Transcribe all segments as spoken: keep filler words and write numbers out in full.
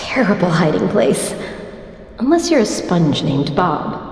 terrible hiding place. Unless you're a sponge named Bob.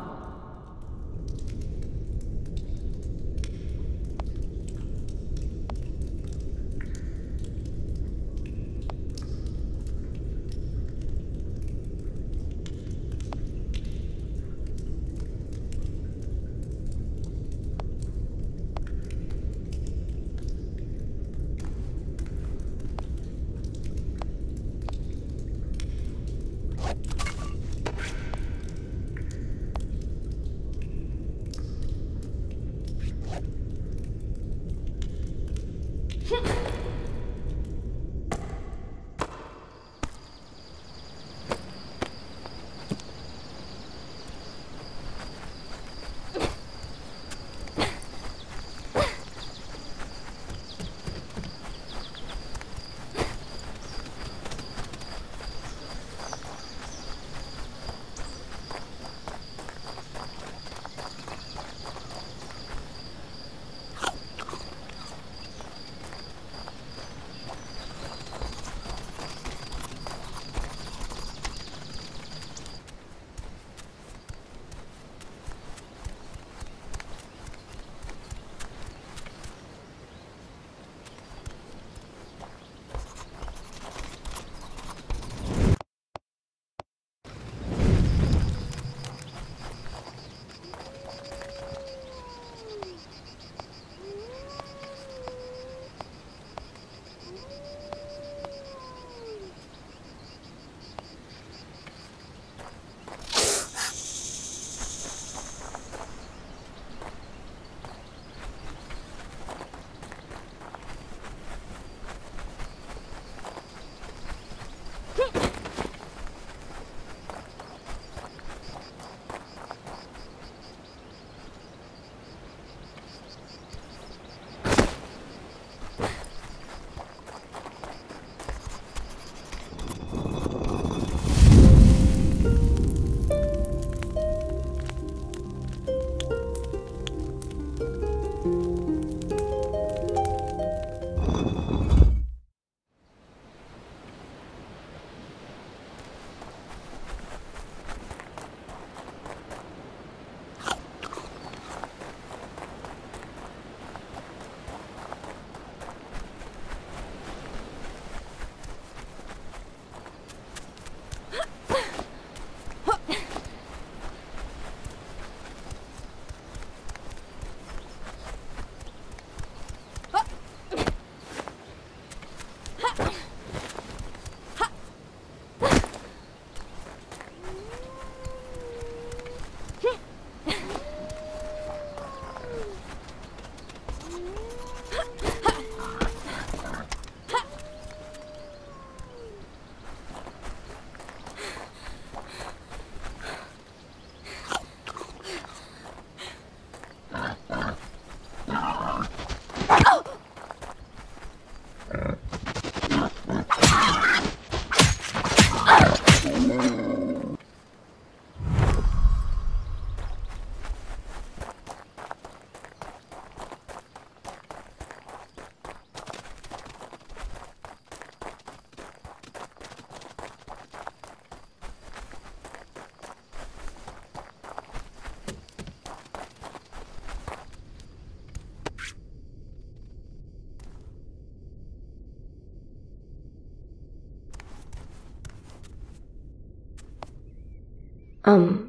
Um,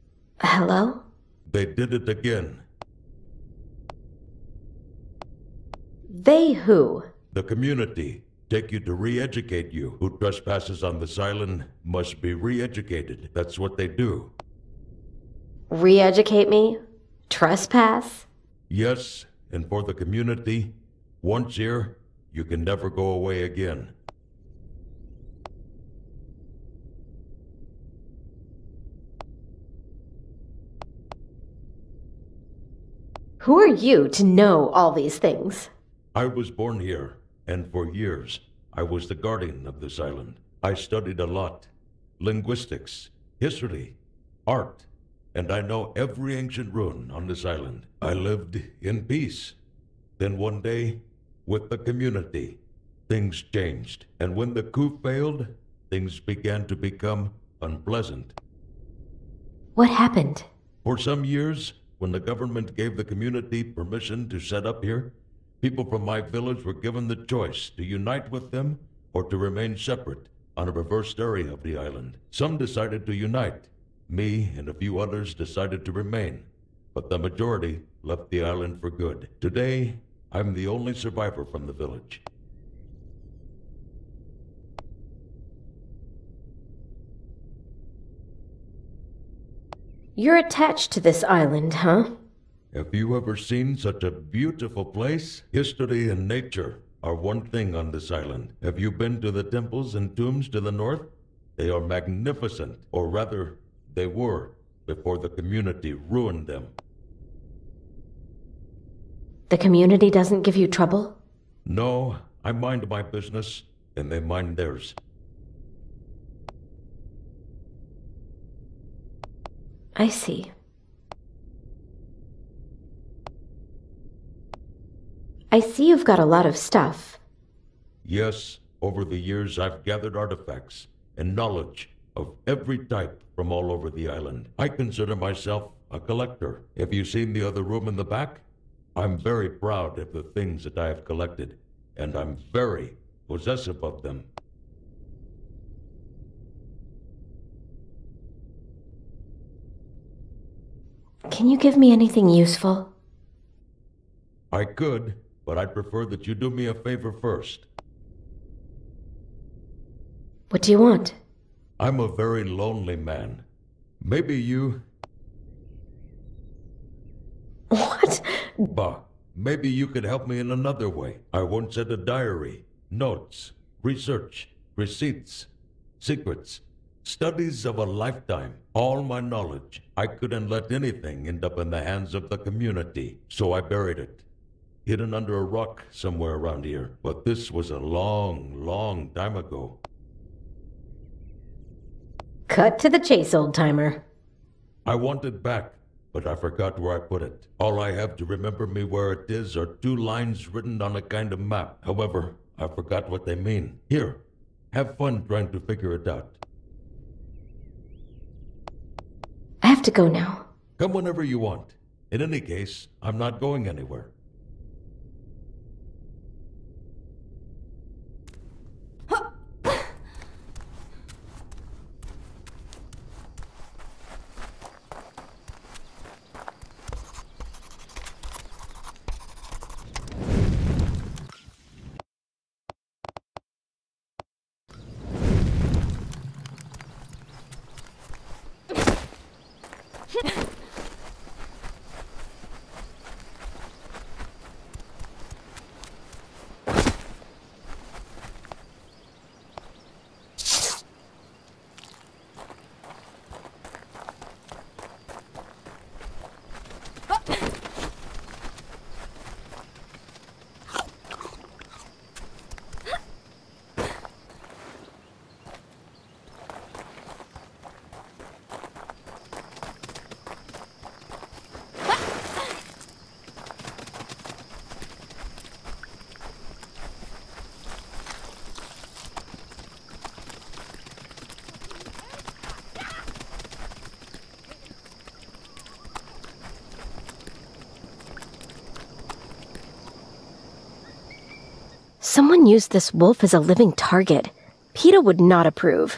hello? They did it again. They who? The community. Take you to re-educate you. Who trespasses on this island must be re-educated. That's what they do. Re-educate me? Trespass? Yes, and for the community, once here, you can never go away again. Who are you to know all these things? I was born here, and for years, I was the guardian of this island. I studied a lot. Linguistics, history, art, and I know every ancient rune on this island. I lived in peace. Then one day, with the community, things changed. And when the coup failed, things began to become unpleasant. What happened? For some years, when the government gave the community permission to set up here, people from my village were given the choice to unite with them or to remain separate on a reversed area of the island. Some decided to unite. Me and a few others decided to remain, but the majority left the island for good. Today, I'm the only survivor from the village. You're attached to this island, huh? Have you ever seen such a beautiful place? History and nature are one thing on this island. Have you been to the temples and tombs to the north? They are magnificent, or rather, they were, before the community ruined them. The community doesn't give you trouble? No, I mind my business, and they mind theirs. I see. I see you've got a lot of stuff. Yes, over the years I've gathered artifacts and knowledge of every type from all over the island. I consider myself a collector. Have you seen the other room in the back? I'm very proud of the things that I have collected, and I'm very possessive of them. Can you give me anything useful? I could, but I'd prefer that you do me a favor first. What do you want? I'm a very lonely man. Maybe you... What? Bah, maybe you could help me in another way. I once had a diary, notes, research, receipts, secrets, studies of a lifetime, all my knowledge. I couldn't let anything end up in the hands of the community, so I buried it, hidden under a rock somewhere around here. But this was a long, long time ago. Cut to the chase, old-timer. I want it back, but I forgot where I put it. All I have to remember me where it is are two lines written on a kind of map. However, I forgot what they mean. Here, have fun trying to figure it out. I have to go now. Come whenever you want. In any case, I'm not going anywhere. Someone used this wolf as a living target. PETA would not approve.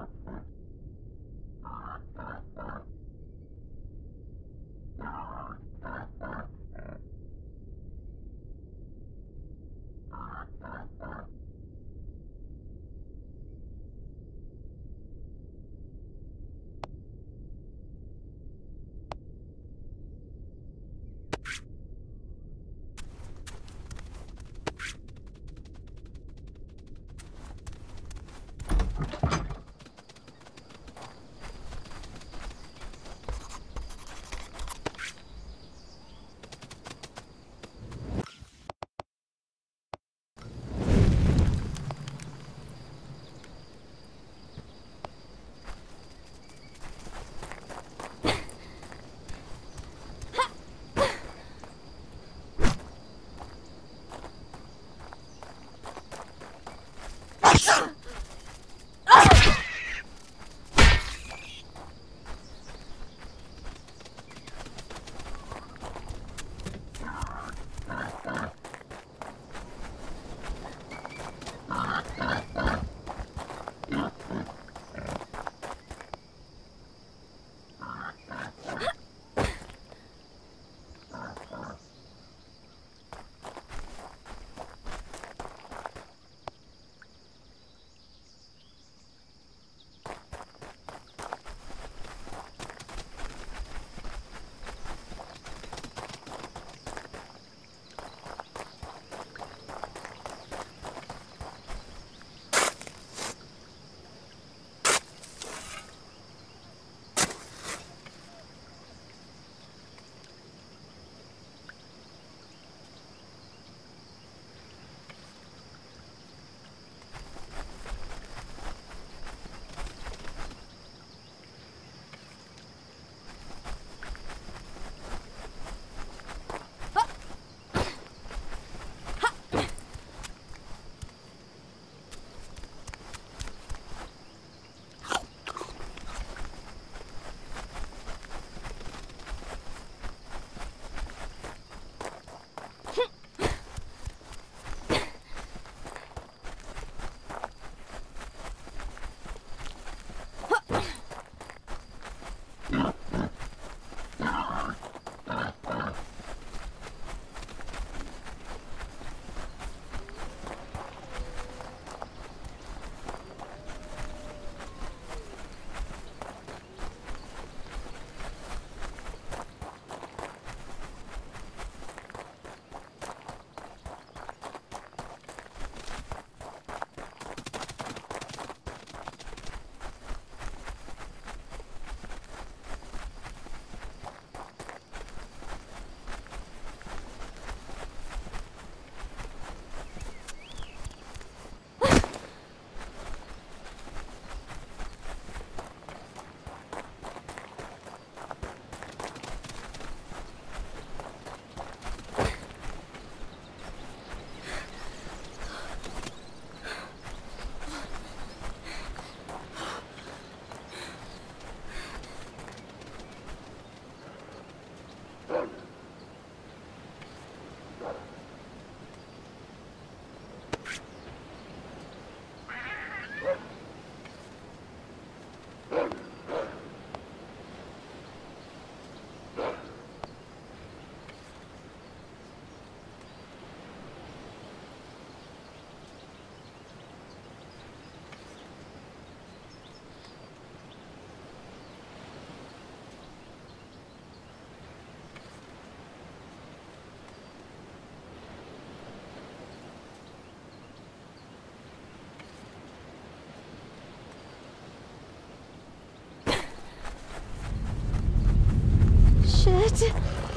Shit.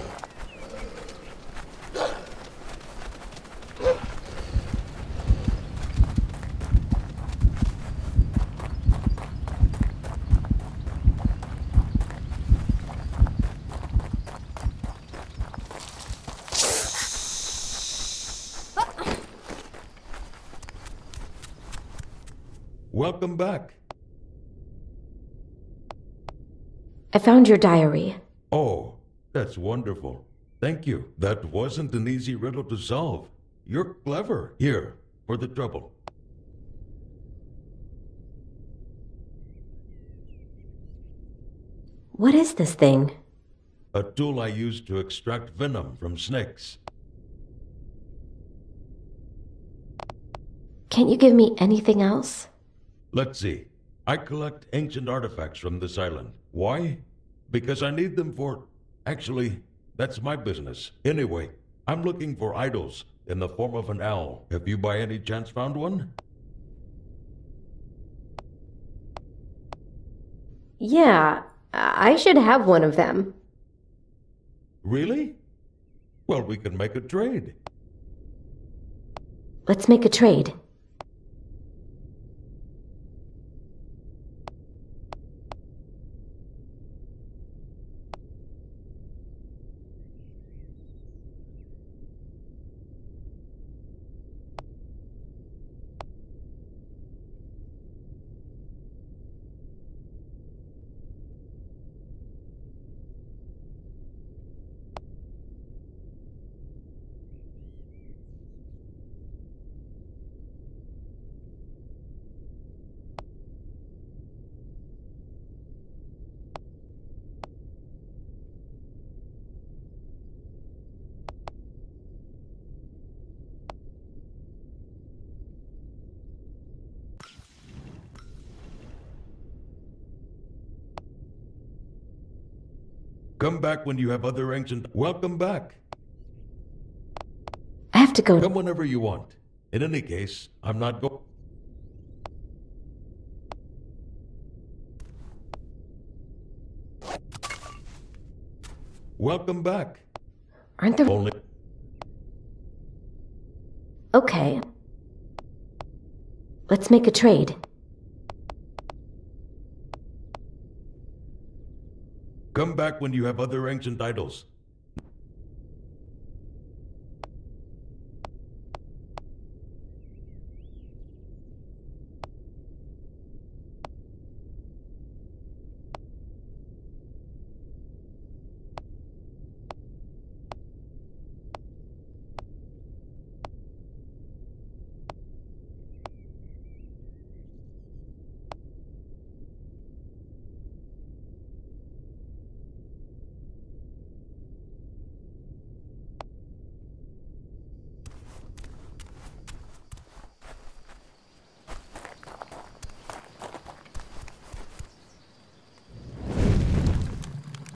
Welcome back. I found your diary. Oh, that's wonderful. Thank you. That wasn't an easy riddle to solve. You're clever. Here, for the trouble. What is this thing? A tool I use to extract venom from snakes. Can't you give me anything else? Let's see. I collect ancient artifacts from this island. Why? Because I need them for... Actually, that's my business. Anyway, I'm looking for idols in the form of an owl. Have you by any chance found one? Yeah, I should have one of them. Really? Well, we can make a trade. Let's make a trade. Come back when you have other ancient... Welcome back. I have to go. Come whenever you want. In any case, I'm not go... Welcome back. Aren't there... Only... Okay. Let's make a trade. Come back when you have other ancient idols.